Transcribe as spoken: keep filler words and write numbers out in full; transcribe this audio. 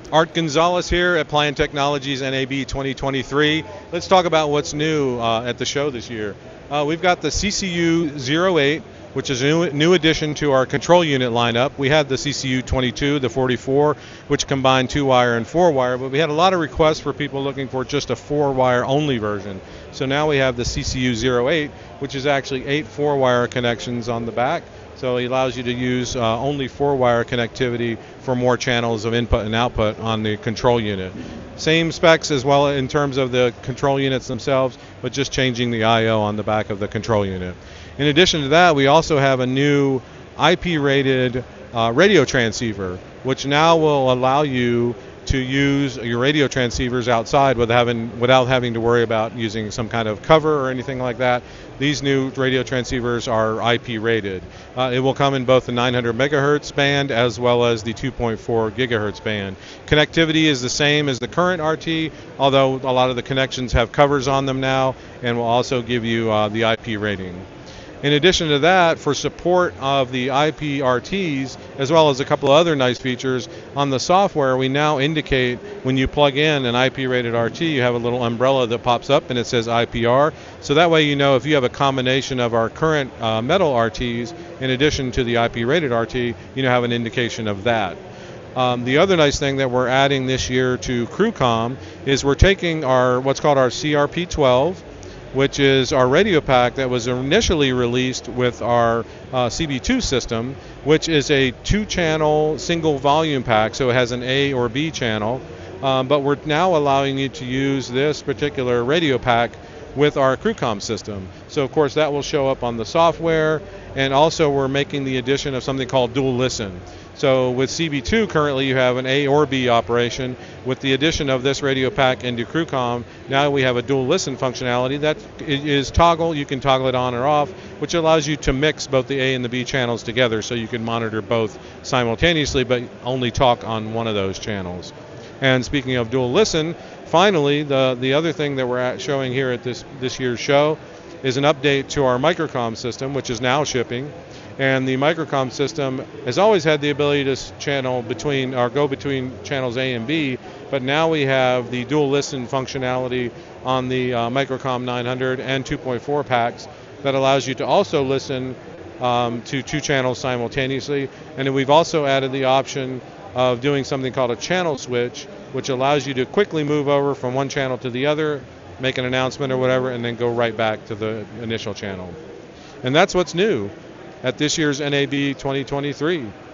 Art Gonzales here at Pliant Technologies N A B twenty twenty-three. Let's talk about what's new uh, at the show this year. Uh, we've got the C C U zero eight, which is a new, new addition to our control unit lineup. We had the C C U twenty-two, the forty-four, which combined two-wire and four-wire, but we had a lot of requests for people looking for just a four-wire only version. So now we have the C C U zero eight, which is actually eight four-wire connections on the back. So it allows you to use uh, only four-wire connectivity for more channels of input and output on the control unit. Same specs as well in terms of the control units themselves, but just changing the I O on the back of the control unit. In addition to that, we also have a new I P-rated uh, radio transceiver, which now will allow you to use your radio transceivers outside without having, without having to worry about using some kind of cover or anything like that. These new radio transceivers are I P rated. Uh, it will come in both the nine hundred megahertz band as well as the two point four gigahertz band. Connectivity is the same as the current R T, although a lot of the connections have covers on them now, and will also give you uh, the I P rating. In addition to that, for support of the I P R Ts, as well as a couple of other nice features, on the software we now indicate when you plug in an I P-rated R T, you have a little umbrella that pops up and it says I P R. So that way you know if you have a combination of our current uh, metal R Ts in addition to the I P-rated R T, you know have an indication of that. Um, the other nice thing that we're adding this year to CrewCom is we're taking our what's called our C R P twelve, which is our radio pack that was initially released with our uh, C B two system, which is a two-channel single volume pack, so it has an A or B channel, um, but we're now allowing you to use this particular radio pack with our CrewCom system. So of course that will show up on the software, and also we're making the addition of something called dual listen. So with C B two currently you have an A or B operation. With the addition of this radio pack into CrewCom, now we have a dual listen functionality that is toggle. You can toggle it on or off, which allows you to mix both the A and the B channels together so you can monitor both simultaneously but only talk on one of those channels. And speaking of dual listen, finally the, the other thing that we're at showing here at this, this year's show is an update to our MicroCom system, which is now shipping. And the MicroCom system has always had the ability to channel between or go between channels A and B, but now we have the dual listen functionality on the uh, MicroCom nine hundred and two point four packs that allows you to also listen um, to two channels simultaneously. And then we've also added the option of doing something called a channel switch, which allows you to quickly move over from one channel to the other, make an announcement or whatever, and then go right back to the initial channel. And that's what's new at this year's N A B twenty twenty-three.